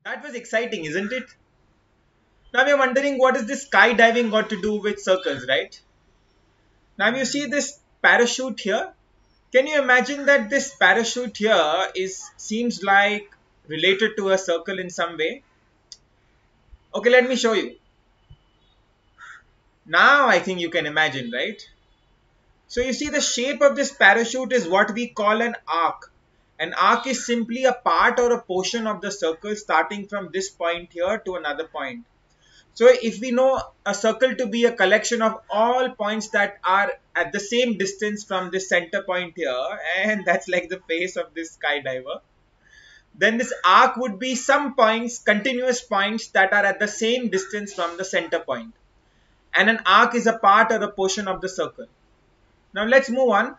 That was exciting, isn't it? Now you're wondering, what is this skydiving got to do with circles, right? Now you see this parachute here. Can you imagine that this parachute here seems like related to a circle in some way? Okay, let me show you. Now I think you can imagine, right? So you see the shape of this parachute is what we call an arc. An arc is simply a part or a portion of the circle starting from this point here to another point. So if we know a circle to be a collection of all points that are at the same distance from this center point here, and that's like the face of this skydiver, then this arc would be some points, continuous points that are at the same distance from the center point. And an arc is a part or a portion of the circle. Now let's move on.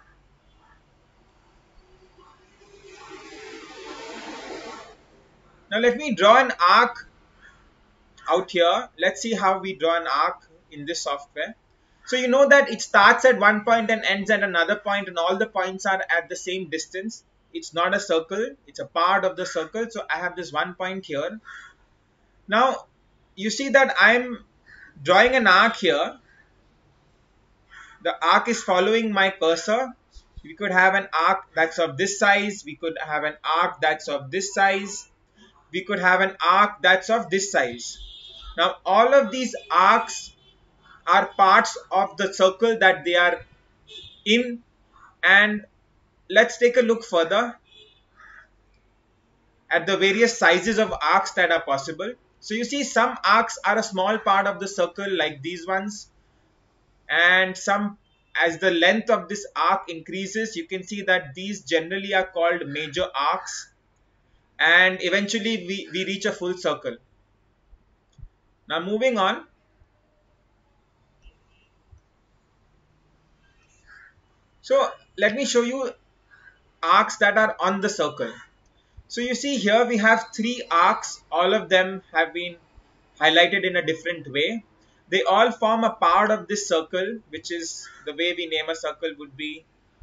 Now let me draw an arc out here. Let's see how we draw an arc in this software. So you know that it starts at one point and ends at another point, and all the points are at the same distance. It's not a circle, it's a part of the circle. So I have this one point here. Now you see that I'm drawing an arc here. The arc is following my cursor. We could have an arc that's of this size. We could have an arc that's of this size. We could have an arc that's of this size. Now all of these arcs are parts of the circle that they are in, and let's take a look further at the various sizes of arcs that are possible. So you see some arcs are a small part of the circle like these ones, and some, as the length of this arc increases, you can see that these generally are called major arcs, and eventually we reach a full circle. Now moving on. So let me show you arcs that are on the circle. So you see here we have three arcs. All of them have been highlighted in a different way. They all form a part of this circle, which is the way we name a circle would be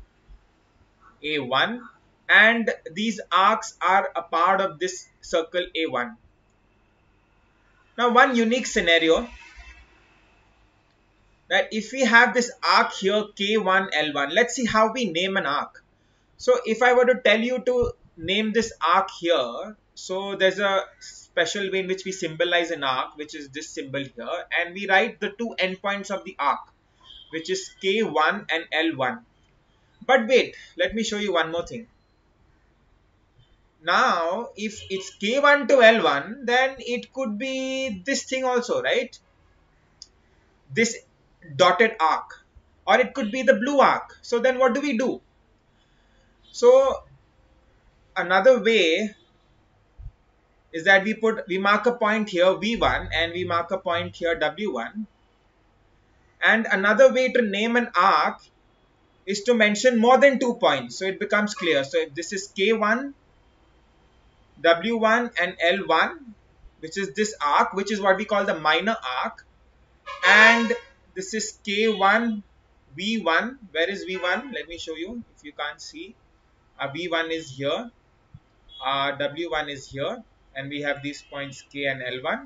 A1. And these arcs are a part of this circle A1. Now one unique scenario, that if we have this arc here K1, L1, let's see how we name an arc. So if I were to tell you to name this arc here, so there's a special way in which we symbolize an arc, which is this symbol here, and we write the two endpoints of the arc, which is K1 and L1. But wait, let me show you one more thing. Now, if it's K1 to L1, then it could be this thing also, right? This dotted arc, or it could be the blue arc. So then what do we do? So another way is that we mark a point here V1 and we mark a point here W1. And another way to name an arc is to mention more than 2 points, so it becomes clear. So if this is K1, W1 and L1, which is this arc, which is what we call the minor arc, and this is K1, V1. Where is V1? Let me show you if you can't see. V1 is here, W1 is here, and we have these points K and L1.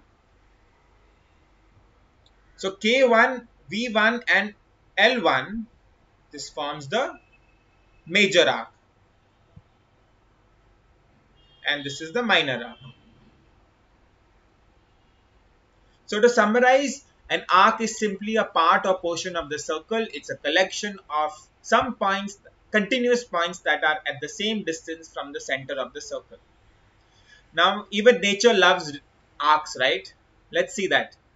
So K1, V1 and L1, this forms the major arc, and this is the minor arc. So to summarize, an arc is simply a part or portion of the circle. It's a collection of some points, continuous points that are at the same distance from the center of the circle. Now, even nature loves arcs, right? Let's see that.